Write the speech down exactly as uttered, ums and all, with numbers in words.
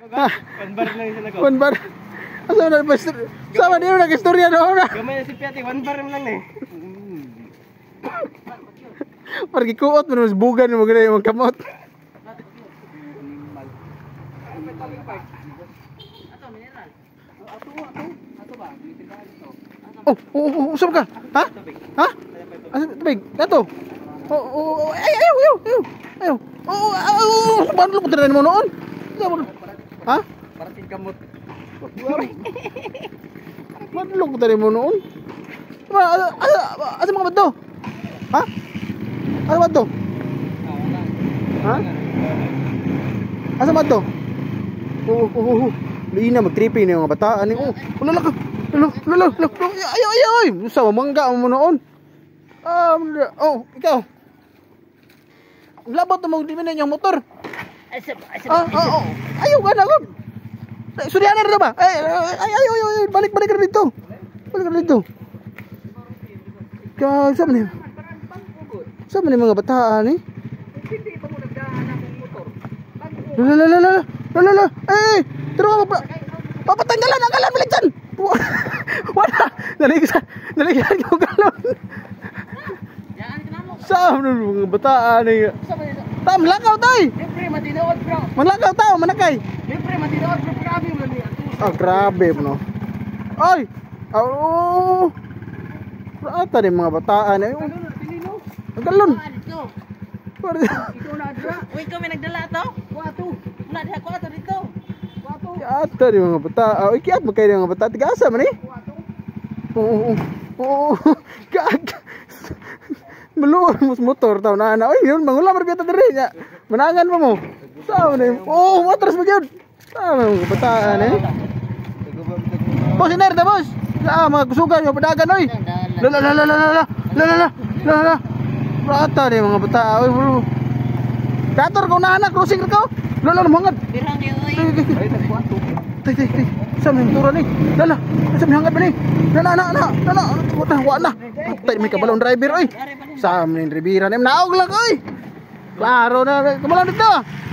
One bar lang isa na ko. One bar. Asa na ba? Sama niyo nag-istorya doon na. Gamay na si Piati, one bar lang eh. Pergi kuot mo mas bugan mo gina yung kamot. Oh, oh, oh, usap ka? Ha? Ha? Asa tubig? Gato. Oh, oh, ay, ayaw, ayaw, ayaw. Ayaw. Oh, oh, paano mo tirahin mo noon? Ha? Parating kamot. Paano mo tirahin mo noon? Asa, asa, asa mga bato? Ha? Asa bato? Ha? Asa bato? Oh, oh, oh, oh. Lina mag-tripping na yung mga bataan. Oh, lala ka. Lala, lala, lala. Ayaw, ayaw, ay. Sa mangga mo noon. Ah, oh, ikaw. Labot na mag-diminin yung motor. Ah, oh, oh. Ayaw ka na. Suryanan na ba? Ay, ay, ay, ay, balik, balik ka na dito. Balik ka na dito. Kaya, saan man yun? Saan man yung mga bataan eh? Hindi pa mo nagdaan ng motor. Lala, lala, lala. Lala, lala. Eh, taro pa. Papatanggalan ang galon balik dyan. Wala. Naligisan. Naligisan yung galon. Saan man mga bataan eh? Ta, malakaw tayo. Siyempre, matinood bro. Malakaw tao, manakay. Siyempre, matinood bro. Grabe mo niya. Ah, grabe no. Ay! Oh! Rata rin mga bataan eh. Ang galon. Ikaw na adra. Uy, ikaw may nagdala to? Kuwato. Wala, di ako ato dito. Kuwato. Rata rin mga bataan. Ay, kiyat mo kayo mga bataan. Tigasa man eh. Kuwato. Oo. Oo. Gag. Maluon mo sa motor tao na ana. Ay, yun mangulam ra biyata diri nya. Manangan mo mo. Sao na yun? Oh, matras mo gyud. Sao mga bataan eh. Boss, iner ta boss. Ah, mga kusugan yung padagan oy. Lala lala lala lala. Lala lala lala. Rata rin mga bataan. Oy, bro. Dator ko na anak, crossing ko. Lala mangad. Birang niyo, uy. Ay, nagkuwato. Tay tay tay. Sa may motor ni. Lala. Sa may hangad ba ni? Lala na na. Lala. Wala wala. Tay may kabalon driver oy. Sa amin Rivera na naog lang oy. Klaro na. Kabalon dito.